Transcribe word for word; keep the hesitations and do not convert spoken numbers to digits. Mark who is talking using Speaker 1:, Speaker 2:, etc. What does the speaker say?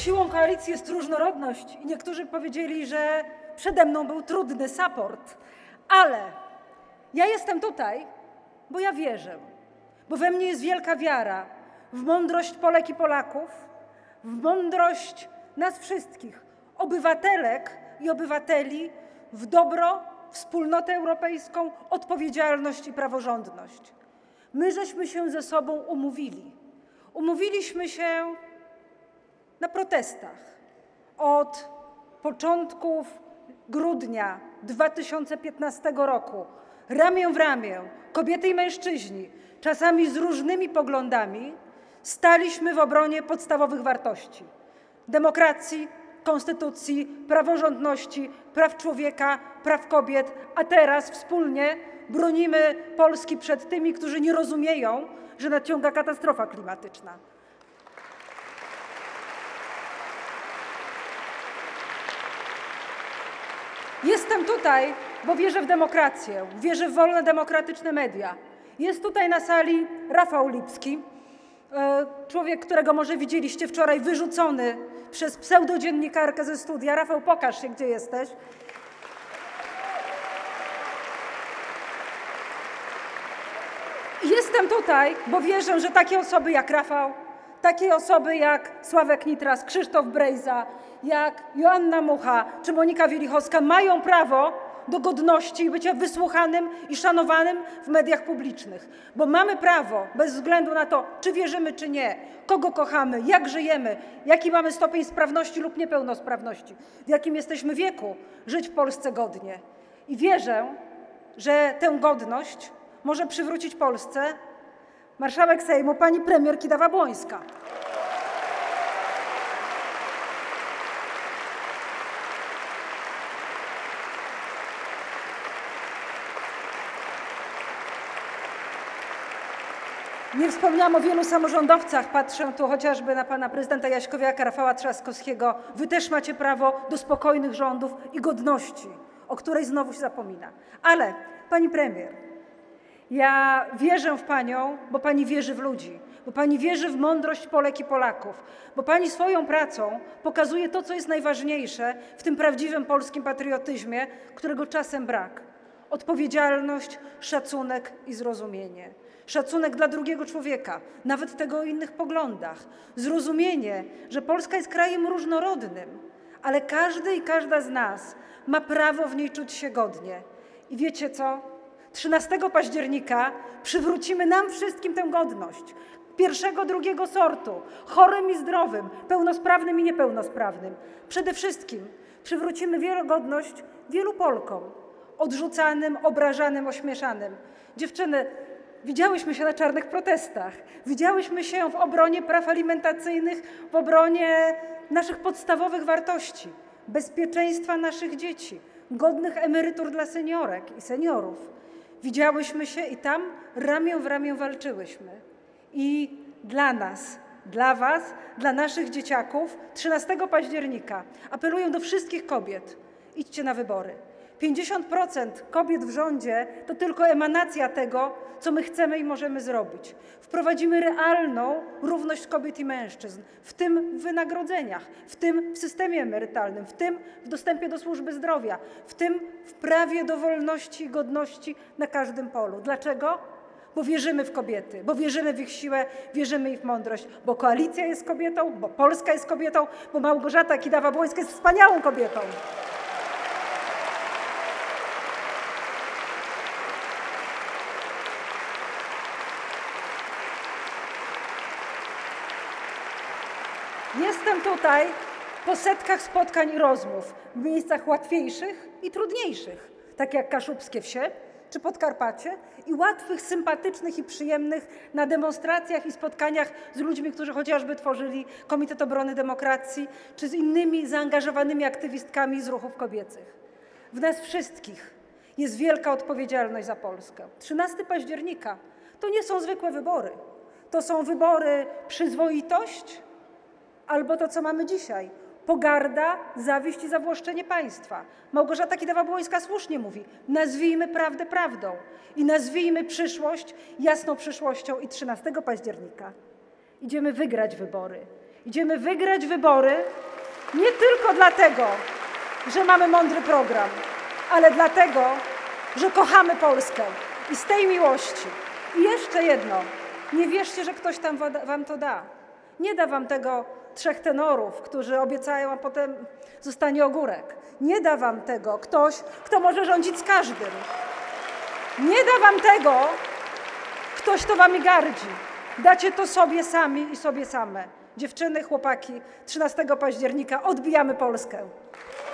Speaker 1: Siłą koalicji jest różnorodność i niektórzy powiedzieli, że przede mną był trudny support, ale ja jestem tutaj, bo ja wierzę, bo we mnie jest wielka wiara w mądrość Polek i Polaków, w mądrość nas wszystkich, obywatelek i obywateli, w dobro, wspólnotę europejską, odpowiedzialność i praworządność. My żeśmy się ze sobą umówili. Umówiliśmy się na protestach. Od początków grudnia dwa tysiące piętnastego roku, ramię w ramię, kobiety i mężczyźni, czasami z różnymi poglądami, staliśmy w obronie podstawowych wartości: demokracji, konstytucji, praworządności, praw człowieka, praw kobiet, a teraz wspólnie bronimy Polski przed tymi, którzy nie rozumieją, że nadciąga katastrofa klimatyczna. Jestem tutaj, bo wierzę w demokrację, wierzę w wolne, demokratyczne media. Jest tutaj na sali Rafał Lipski, człowiek, którego może widzieliście wczoraj wyrzucony przez pseudodziennikarkę ze studia. Rafał, pokaż się, gdzie jesteś. I jestem tutaj, bo wierzę, że takie osoby jak Rafał, takie osoby jak Sławek Nitras, Krzysztof Brejza, jak Joanna Mucha czy Monika Wielichowska mają prawo do godności i bycia wysłuchanym i szanowanym w mediach publicznych. Bo mamy prawo, bez względu na to, czy wierzymy, czy nie, kogo kochamy, jak żyjemy, jaki mamy stopień sprawności lub niepełnosprawności, w jakim jesteśmy wieku, żyć w Polsce godnie. I wierzę, że tę godność może przywrócić Polsce marszałek Sejmu pani premier Kidawa-Błońska. Nie wspomniałam o wielu samorządowcach, patrzę tu chociażby na pana prezydenta Jaśkowiaka, Rafała Trzaskowskiego. Wy też macie prawo do spokojnych rządów i godności, o której znowu się zapomina. Ale pani premier, ja wierzę w panią, bo pani wierzy w ludzi, bo pani wierzy w mądrość Polek i Polaków, bo pani swoją pracą pokazuje to, co jest najważniejsze w tym prawdziwym polskim patriotyzmie, którego czasem brak. Odpowiedzialność, szacunek i zrozumienie. Szacunek dla drugiego człowieka, nawet tego o innych poglądach. Zrozumienie, że Polska jest krajem różnorodnym, ale każdy i każda z nas ma prawo w niej czuć się godnie. I wiecie co? trzynastego października przywrócimy nam wszystkim tę godność. Pierwszego, drugiego sortu, chorym i zdrowym, pełnosprawnym i niepełnosprawnym. Przede wszystkim przywrócimy wielogodność wielu Polkom, odrzucanym, obrażanym, ośmieszanym. Dziewczyny, widziałyśmy się na czarnych protestach, widziałyśmy się w obronie praw alimentacyjnych, w obronie naszych podstawowych wartości, bezpieczeństwa naszych dzieci, godnych emerytur dla seniorek i seniorów. Widziałyśmy się i tam ramię w ramię walczyłyśmy. I dla nas, dla was, dla naszych dzieciaków trzynastego października apeluję do wszystkich kobiet: idźcie na wybory. pięćdziesiąt procent kobiet w rządzie to tylko emanacja tego, co my chcemy i możemy zrobić. Wprowadzimy realną równość kobiet i mężczyzn, w tym w wynagrodzeniach, w tym w systemie emerytalnym, w tym w dostępie do służby zdrowia, w tym w prawie do wolności i godności na każdym polu. Dlaczego? Bo wierzymy w kobiety, bo wierzymy w ich siłę, wierzymy w ich mądrość, bo koalicja jest kobietą, bo Polska jest kobietą, bo Małgorzata Kidawa-Błońska jest wspaniałą kobietą. Jestem tutaj po setkach spotkań i rozmów w miejscach łatwiejszych i trudniejszych, tak jak Kaszubskie Wsie czy Podkarpacie, i łatwych, sympatycznych i przyjemnych na demonstracjach i spotkaniach z ludźmi, którzy chociażby tworzyli Komitet Obrony Demokracji, czy z innymi zaangażowanymi aktywistkami z ruchów kobiecych. W nas wszystkich jest wielka odpowiedzialność za Polskę. trzynastego października to nie są zwykłe wybory. To są wybory przyzwoitość, albo to, co mamy dzisiaj: pogarda, zawiść i zawłaszczenie państwa. Małgorzata Kidawa-Błońska słusznie mówi: nazwijmy prawdę prawdą i nazwijmy przyszłość jasną przyszłością. I trzynastego października idziemy wygrać wybory. Idziemy wygrać wybory nie tylko dlatego, że mamy mądry program, ale dlatego, że kochamy Polskę i z tej miłości. I jeszcze jedno, nie wierzcie, że ktoś tam wam to da. Nie da wam tego trzech tenorów, którzy obiecają, a potem zostanie ogórek. Nie da wam tego ktoś, kto może rządzić z każdym. Nie da wam tego ktoś, kto wami gardzi. Dacie to sobie sami i sobie same. Dziewczyny, chłopaki, trzynastego października odbijamy Polskę.